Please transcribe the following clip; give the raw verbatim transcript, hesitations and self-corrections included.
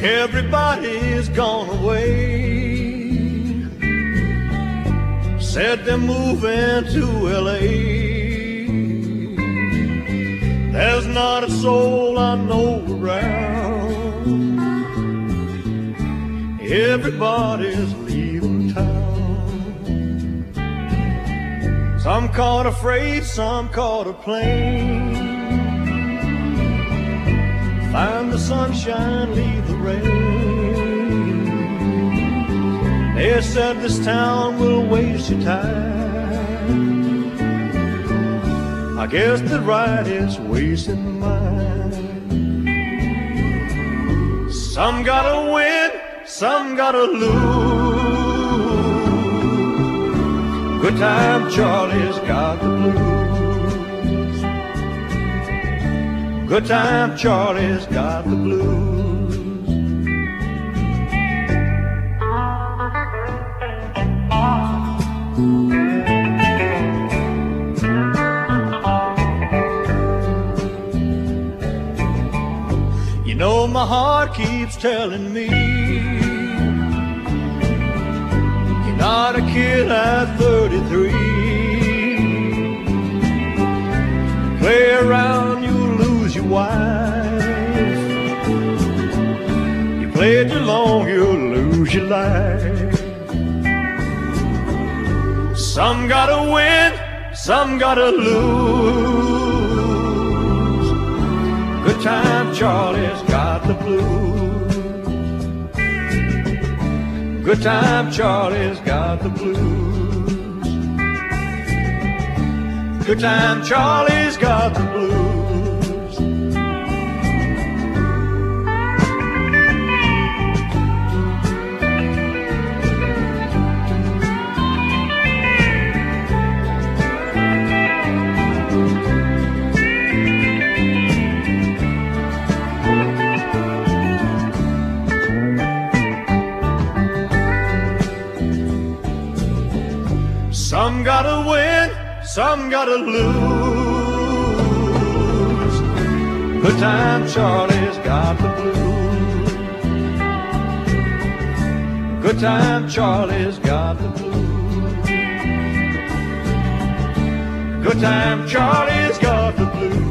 Everybody's gone away. Said they're moving to L A. There's not a soul I know around. Everybody's leaving town. Some caught a freight, some caught a plane. Find the sunshine, leave the rain. They said this town will waste your time. I guess they're right, it's wasting mine. Some gotta win, some gotta lose. Good time Charlie's got the blues. Good time Charlie's got the blues. You know my heart keeps telling me you're not a kid at thirty-three. Play around, you'll lose your wife. You play too long, you'll lose your life. Some gotta win, some gotta lose. Good time Charlie's got the blues. Good time Charlie's got the blues. Good time Charlie's got the blues. Some gotta win, some gotta lose. Good time Charlie's got the blues. Good time Charlie's got the blues. Good time Charlie's got the blues.